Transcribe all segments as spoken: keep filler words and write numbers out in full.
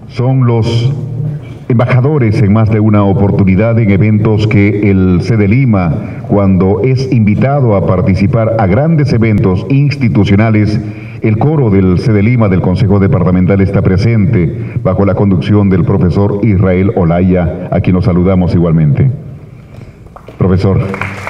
son los embajadores en más de una oportunidad en eventos que el C D Lima, cuando es invitado a participar a grandes eventos institucionales, el coro del C D Lima del Consejo Departamental está presente bajo la conducción del profesor Israel Olaya, a quien nos saludamos igualmente. Profesor.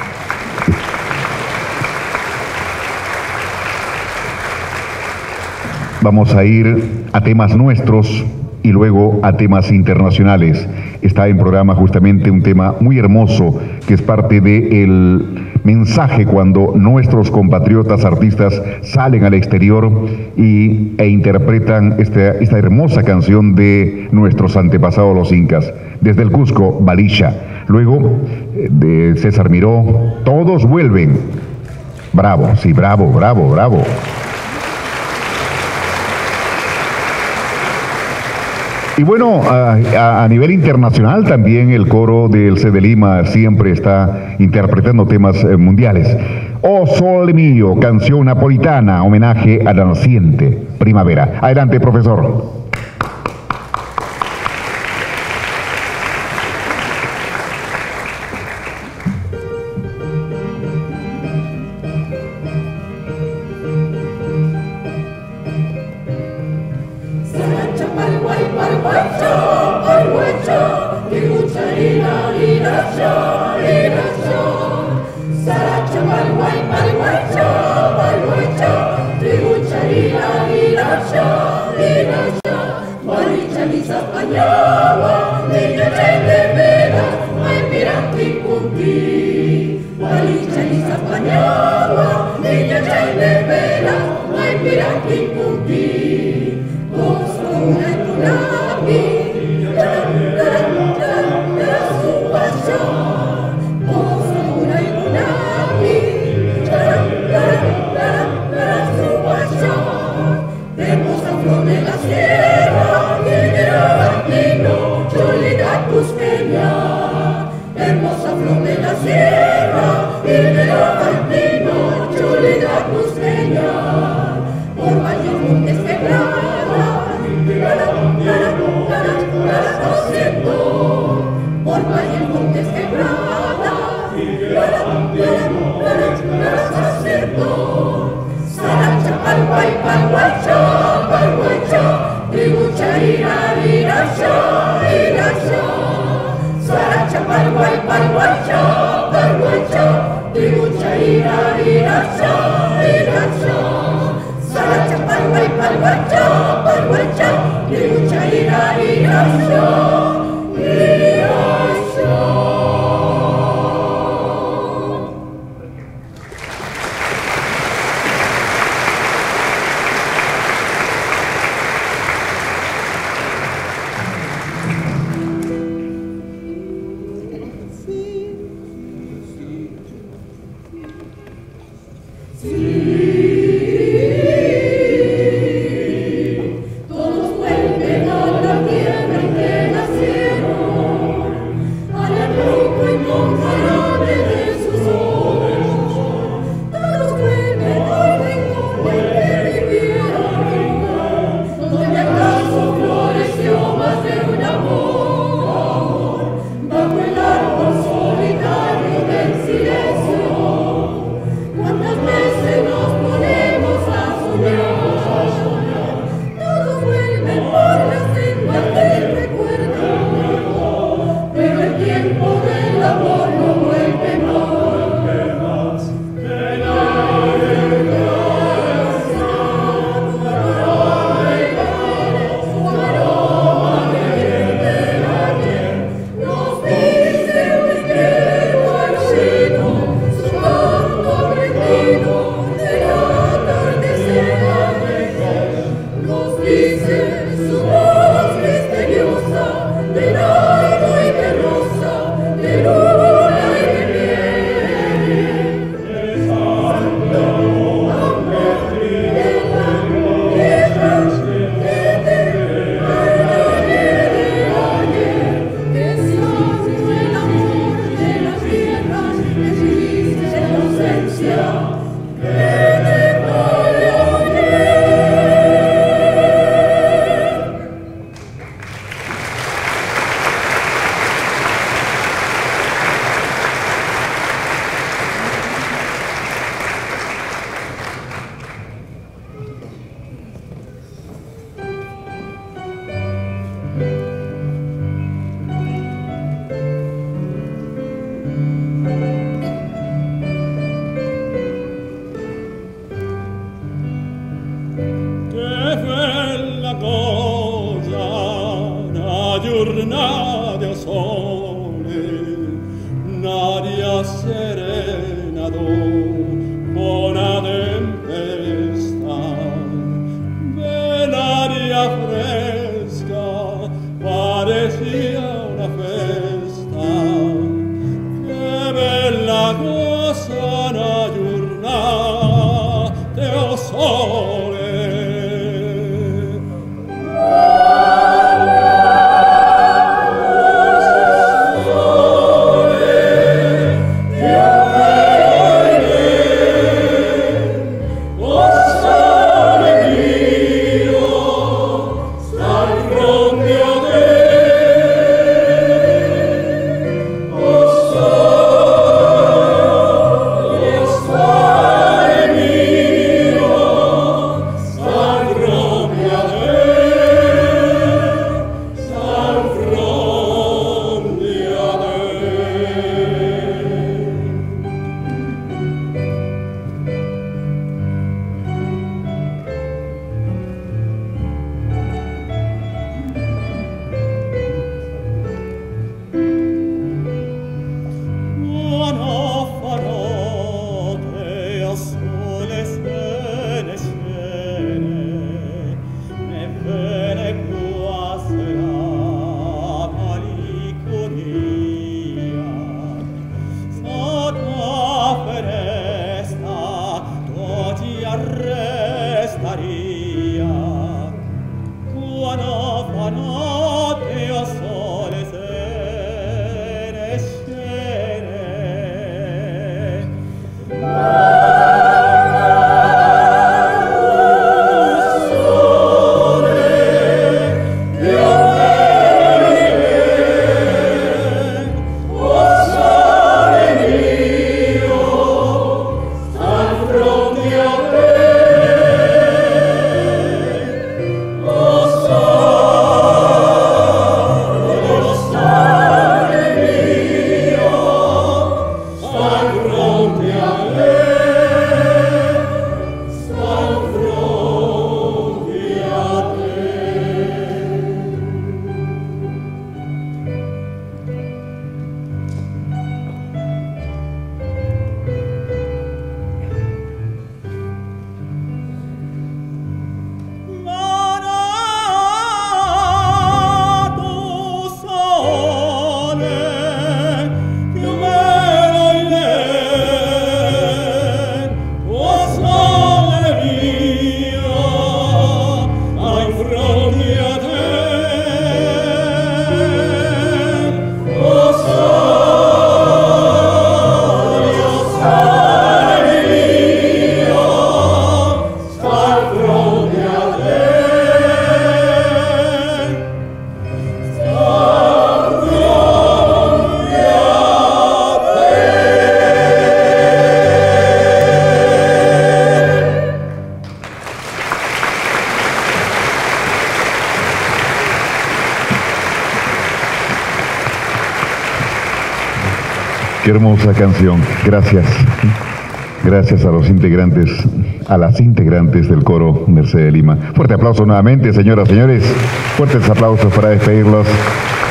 Vamos a ir a temas nuestros y luego a temas internacionales. Está en programa justamente un tema muy hermoso que es parte del mensaje cuando nuestros compatriotas artistas salen al exterior y, e interpretan este, esta hermosa canción de nuestros antepasados los incas. Desde el Cusco, Balisha. Luego de César Miró, todos vuelven. Bravo, sí, bravo, bravo, bravo. Y bueno, a, a nivel internacional también el coro del C D Lima siempre está interpretando temas eh, mundiales. Oh Sol Mío, canción napolitana, homenaje a la naciente primavera. Adelante, profesor. Todos vuelven a la tierra en que nacieron. giornate sole, n'aria serena buona tempesta, bell'aria fresca, pare sia una festa, che bella cosa una giornata o sole. Qué hermosa canción. Gracias. Gracias a los integrantes, a las integrantes del coro Mercedes de Lima. Fuerte aplauso nuevamente, señoras y señores. Fuertes aplausos para despedirlos.